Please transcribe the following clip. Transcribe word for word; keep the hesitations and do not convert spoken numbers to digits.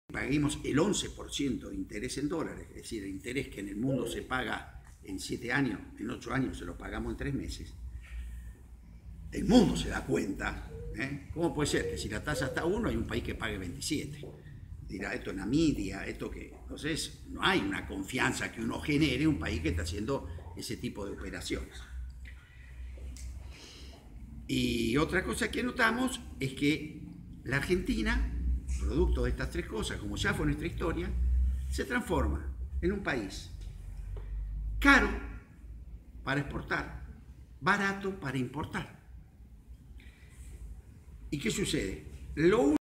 paguemos el once por ciento de interés en dólares, es decir, el interés que en el mundo se paga en siete años, en ocho años se lo pagamos en tres meses, el mundo se da cuenta, ¿eh? ¿Cómo puede ser que si la tasa está a uno hay un país que pague veintisiete? Dirá, esto es Namibia, esto que... Entonces, no hay una confianza que uno genere un país que está haciendo ese tipo de operaciones. Y otra cosa que notamos es que la Argentina, producto de estas tres cosas, como ya fue nuestra historia, se transforma en un país caro para exportar, barato para importar. ¿Y qué sucede? Lo